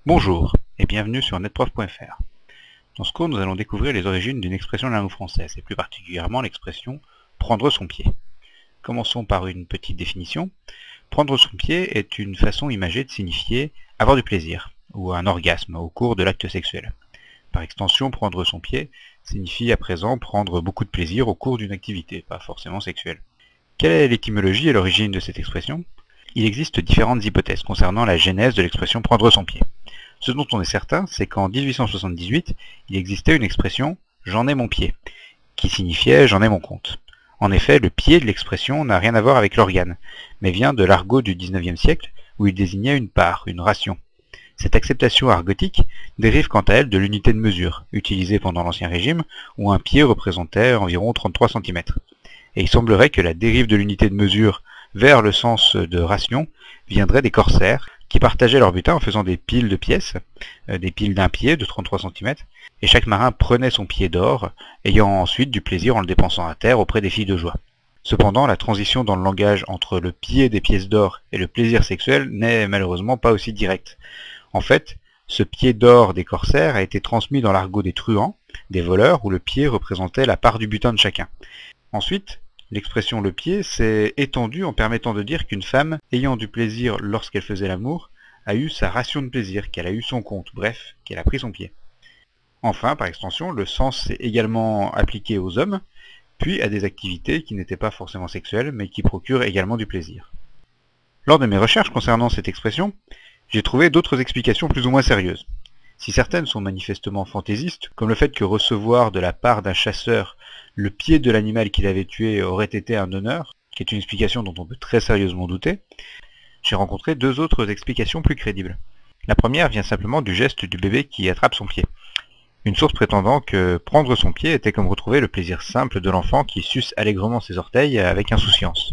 Bonjour et bienvenue sur netprof.fr. Dans ce cours, nous allons découvrir les origines d'une expression de la langue française, et plus particulièrement l'expression « prendre son pied ». Commençons par une petite définition. Prendre son pied est une façon imagée de signifier avoir du plaisir, ou un orgasme au cours de l'acte sexuel. Par extension, prendre son pied signifie à présent prendre beaucoup de plaisir au cours d'une activité, pas forcément sexuelle. Quelle est l'étymologie et l'origine de cette expression? Il existe différentes hypothèses concernant la genèse de l'expression « prendre son pied ». Ce dont on est certain, c'est qu'en 1878, il existait une expression « j'en ai mon pied », qui signifiait « j'en ai mon compte ». En effet, le pied de l'expression n'a rien à voir avec l'organe, mais vient de l'argot du XIXe siècle, où il désignait une part, une ration. Cette acceptation argotique dérive quant à elle de l'unité de mesure, utilisée pendant l'Ancien Régime, où un pied représentait environ 33 cm. Et il semblerait que la dérive de l'unité de mesure vers le sens de ration viendrait des corsaires, qui partageaient leur butin en faisant des piles de pièces, des piles d'un pied de 33 cm, et chaque marin prenait son pied d'or, ayant ensuite du plaisir en le dépensant à terre auprès des filles de joie. Cependant, la transition dans le langage entre le pied des pièces d'or et le plaisir sexuel n'est malheureusement pas aussi directe. En fait, ce pied d'or des corsaires a été transmis dans l'argot des truands, des voleurs, où le pied représentait la part du butin de chacun. Ensuite, l'expression « le pied » s'est étendue en permettant de dire qu'une femme, ayant du plaisir lorsqu'elle faisait l'amour, a eu sa ration de plaisir, qu'elle a eu son compte, bref, qu'elle a pris son pied. Enfin, par extension, le sens s'est également appliqué aux hommes, puis à des activités qui n'étaient pas forcément sexuelles, mais qui procurent également du plaisir. Lors de mes recherches concernant cette expression, j'ai trouvé d'autres explications plus ou moins sérieuses. Si certaines sont manifestement fantaisistes, comme le fait que recevoir de la part d'un chasseur le pied de l'animal qu'il avait tué aurait été un honneur, qui est une explication dont on peut très sérieusement douter, j'ai rencontré deux autres explications plus crédibles. La première vient simplement du geste du bébé qui attrape son pied. Une source prétendant que prendre son pied était comme retrouver le plaisir simple de l'enfant qui suce allègrement ses orteils avec insouciance.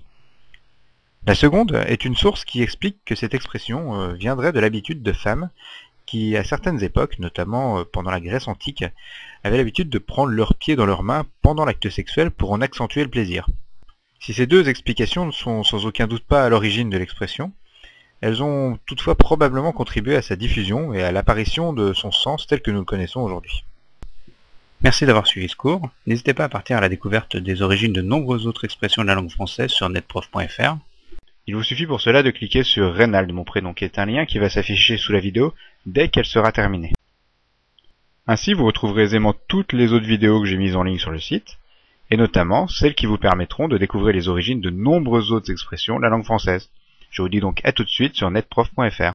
La seconde est une source qui explique que cette expression viendrait de l'habitude de femmes qui, à certaines époques, notamment pendant la Grèce antique, avaient l'habitude de prendre leurs pieds dans leurs mains pendant l'acte sexuel pour en accentuer le plaisir. Si ces deux explications ne sont sans aucun doute pas à l'origine de l'expression, elles ont toutefois probablement contribué à sa diffusion et à l'apparition de son sens tel que nous le connaissons aujourd'hui. Merci d'avoir suivi ce cours. N'hésitez pas à partir à la découverte des origines de nombreuses autres expressions de la langue française sur netprof.fr. Il vous suffit pour cela de cliquer sur Reynald, mon prénom, qui est un lien qui va s'afficher sous la vidéo dès qu'elle sera terminée. Ainsi, vous retrouverez aisément toutes les autres vidéos que j'ai mises en ligne sur le site, et notamment celles qui vous permettront de découvrir les origines de nombreuses autres expressions de la langue française. Je vous dis donc à tout de suite sur netprof.fr.